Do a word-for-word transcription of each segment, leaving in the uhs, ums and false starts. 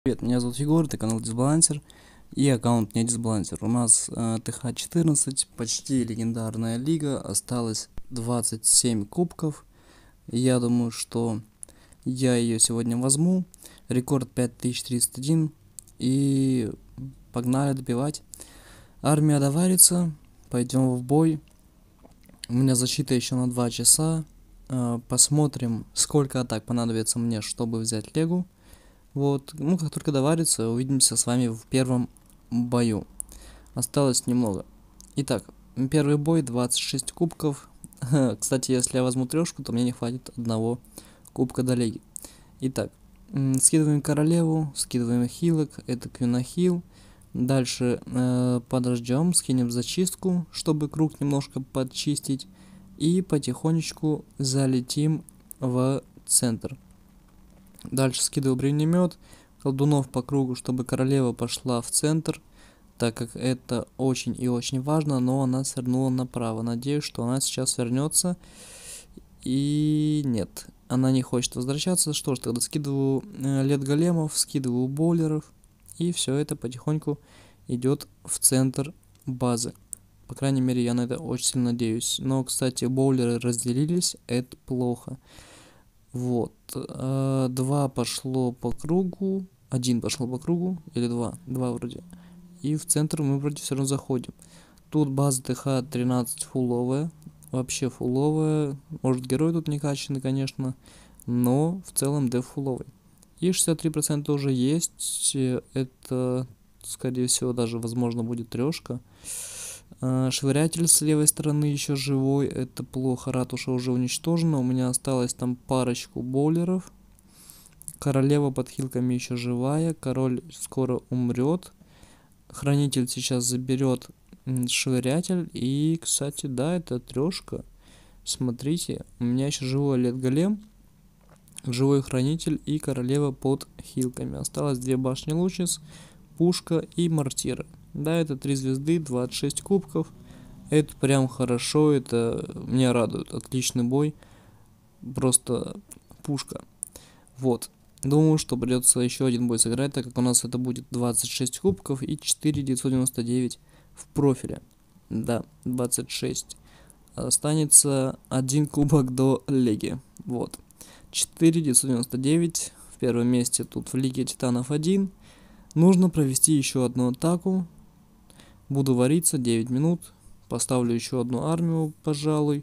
Привет, меня зовут Егор, это канал Дисбалансер и аккаунт не Дисбалансер. У нас э, ТХ четырнадцать, почти легендарная лига, осталось двадцать семь кубков. Я думаю, что я ее сегодня возьму. Рекорд пять тысяч тридцать один и погнали добивать. Армия доварится, пойдем в бой. У меня защита еще на два часа. Э, посмотрим, сколько атак понадобится мне, чтобы взять легу. Вот, ну как только доварится, увидимся с вами в первом бою. Осталось немного. Итак, первый бой, двадцать шесть кубков. Кстати, если я возьму трешку, то мне не хватит одного кубка до леги. Итак, скидываем королеву, скидываем хилок, это квина хил. Дальше э, подождем, скинем зачистку, чтобы круг немножко подчистить. И потихонечку залетим в центр. Дальше скидываю бронемет, колдунов по кругу, чтобы королева пошла в центр, так как это очень и очень важно, но она свернула направо. Надеюсь, что она сейчас вернется. И нет, она не хочет возвращаться. Что ж, тогда скидываю э, лет големов, скидываю боулеров, и все это потихоньку идет в центр базы. По крайней мере, я на это очень сильно надеюсь. Но, кстати, боулеры разделились, это плохо. Вот, э, два пошло по кругу, один пошел по кругу, или два, два вроде. И в центр мы вроде все равно заходим. Тут база ТХ тринадцать фуловая, вообще фуловая. Может, герой тут не качанный, конечно, но в целом деф фуловый. И шестьдесят три процента уже есть, это, скорее всего, даже, возможно, будет трешка. Швырятель с левой стороны еще живой, это плохо, ратуша уже уничтожена, у меня осталось там парочку боулеров. Королева под хилками еще живая, король скоро умрет. Хранитель сейчас заберет швырятель, и, кстати, да, это трешка. Смотрите, у меня еще живой лет голем, живой хранитель и королева под хилками. Осталось две башни лучниц, пушка и мортира. Да, это три звезды, двадцать шесть кубков. Это прям хорошо, это меня радует. Отличный бой. Просто пушка. Вот. Думаю, что придется еще один бой сыграть, так как у нас это будет двадцать шесть кубков и четыре тысячи девятьсот девяносто девять в профиле. Да, двадцать шесть. Останется один кубок до лиги. Вот. четыре тысячи девятьсот девяносто девять. В первом месте тут в Лиге Титанов один. Нужно провести еще одну атаку. Буду вариться девять минут, поставлю еще одну армию, пожалуй,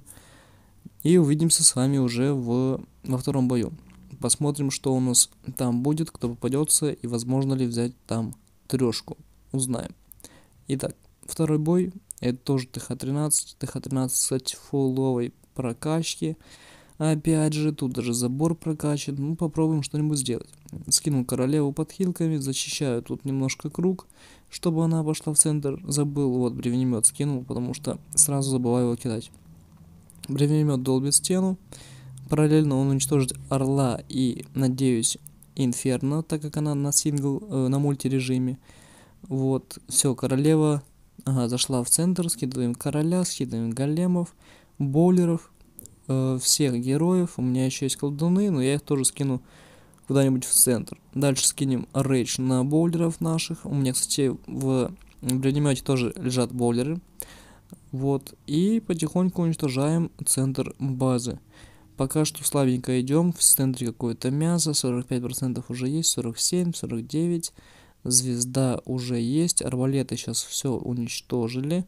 и увидимся с вами уже в, во втором бою. Посмотрим, что у нас там будет, кто попадется и возможно ли взять там трешку. Узнаем. Итак, второй бой, это тоже ТХ тринадцать, ТХ тринадцать, кстати, фулловой прокачки. Опять же, тут даже забор прокачан, ну попробуем что-нибудь сделать. Скинул королеву под хилками, зачищаю тут немножко круг, чтобы она пошла в центр. Забыл, вот бревнемет скинул, потому что сразу забываю его кидать. Бревнемет долбит стену, параллельно он уничтожит орла и, надеюсь, инферно, так как она на сингл, э, на мультирежиме. Вот, все, королева, ага, зашла в центр, скидываем короля, скидываем големов, боулеров, э, всех героев. У меня еще есть колдуны, но я их тоже скину куда-нибудь в центр. Дальше скинем рейдж на боулеров наших. У меня, кстати, в бронемете тоже лежат боулеры. Вот. И потихоньку уничтожаем центр базы. Пока что слабенько идем. В центре какое-то мясо. сорок пять процентов уже есть. сорок семь, сорок девять. Звезда уже есть. Арбалеты сейчас все уничтожили.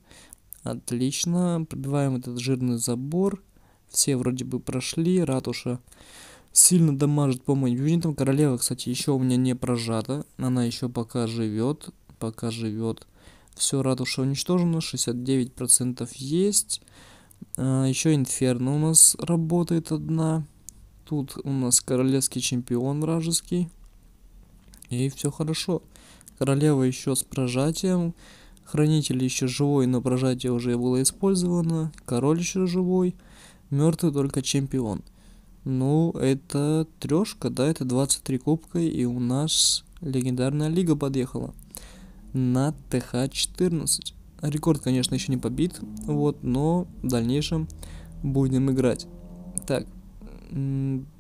Отлично. Пробиваем этот жирный забор. Все вроде бы прошли. Ратуша сильно дамажит по моим юнитам. Королева, кстати, еще у меня не прожата. Она еще пока живет. Пока живет. Все, ратуша уничтожена. шестьдесят девять процентов есть. А, еще инферно у нас работает одна. Тут у нас королевский чемпион вражеский. И все хорошо. Королева еще с прожатием. Хранитель еще живой, но прожатие уже было использовано. Король еще живой. Мертвый только чемпион. Ну, это трешка, да, это двадцать три кубка, и у нас легендарная лига подъехала на ТХ четырнадцать. Рекорд, конечно, еще не побит, вот, но в дальнейшем будем играть. Так,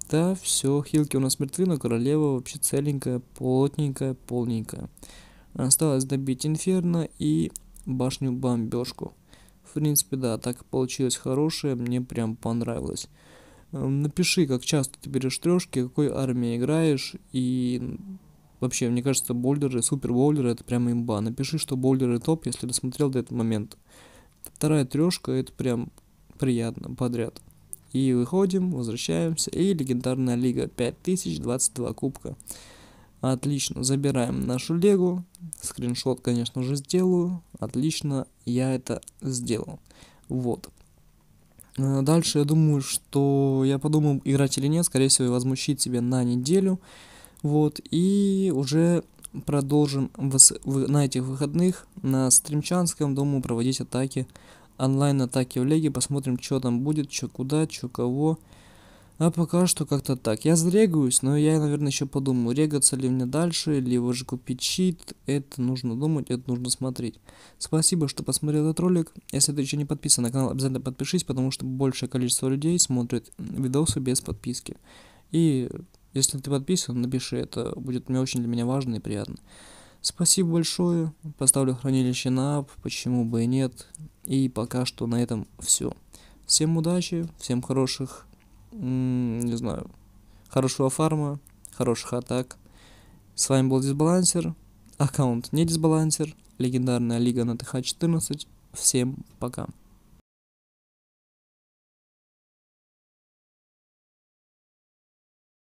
Да, все, хилки у нас мертвы, но королева вообще целенькая, плотненькая, полненькая. Осталось добить инферно и башню бомбежку. В принципе, да, так получилось хорошее, мне прям понравилось. Эм, Напиши, как часто ты берешь трешки, какой армией играешь, и вообще, мне кажется, болдеры, супер болдеры это прям имба. Напиши, что болдеры топ, если досмотрел до этого момента. Вторая трешка это прям приятно, подряд. И выходим, возвращаемся, и легендарная лига, пять тысяч двадцать два кубка. Отлично, забираем нашу легу, скриншот, конечно же, сделаю, отлично, я это сделал. Вот. Э, Дальше я думаю, что я подумал, играть или нет, скорее всего, возмущить себя на неделю, вот, и уже продолжим в, с- в- на этих выходных на стримчанском, думаю, проводить атаки, онлайн-атаки в леге, посмотрим, что там будет, что куда, что кого. А пока что как-то так. Я зарегаюсь, но я, наверное, еще подумаю, регаться ли мне дальше, либо же купить щит. Это нужно думать, это нужно смотреть. Спасибо, что посмотрел этот ролик. Если ты еще не подписан на канал, обязательно подпишись, потому что большее количество людей смотрит видосы без подписки. И если ты подписан, напиши, это будет мне очень для меня важно и приятно. Спасибо большое. Поставлю хранилище на ап, почему бы и нет. И пока что на этом все. Всем удачи, всем хороших, м, не знаю, хорошего фарма, хороших атак. С вами был Дисбалансер, аккаунт не Дисбалансер, легендарная лига на тэ ха четырнадцать. Всем пока.